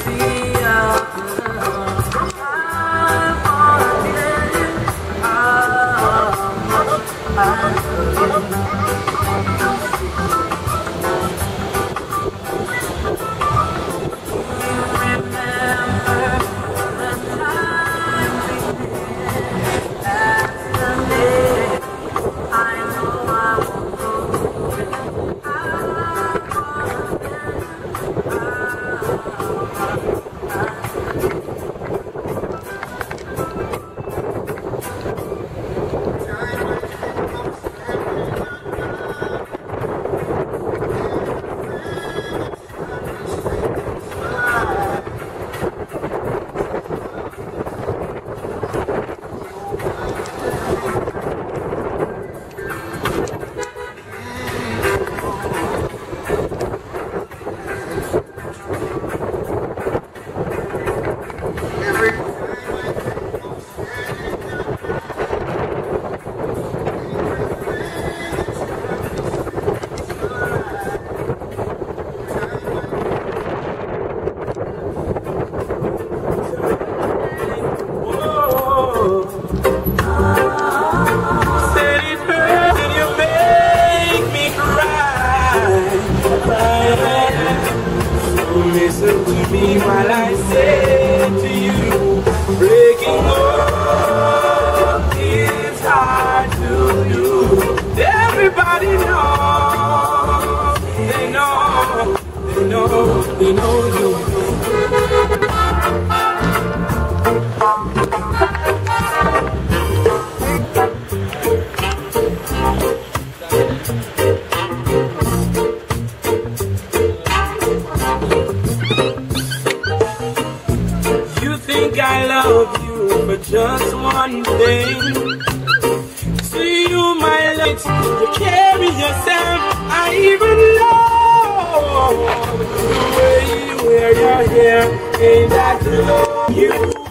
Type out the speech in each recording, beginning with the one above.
Listen to me while I say to you, breaking up is hard to do. Everybody knows, they know you. I love you for just one thing. See you, my light, you carry yourself. I even love the way you wear your hair. Ain't that love you?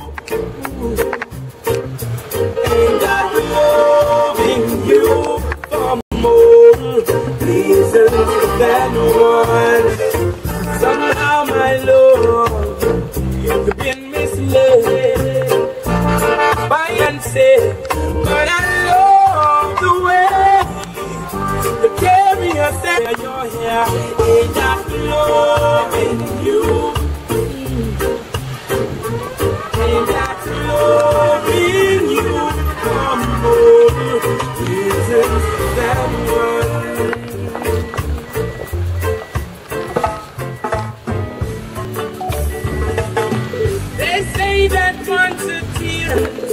Ain't that loving you for more reasons than one? Somehow, my love, you've been misled by and say, but I love the way you carry yourself in your hair. Ain't that loving you? Ain't that loving you for more reasons than one? That once a tear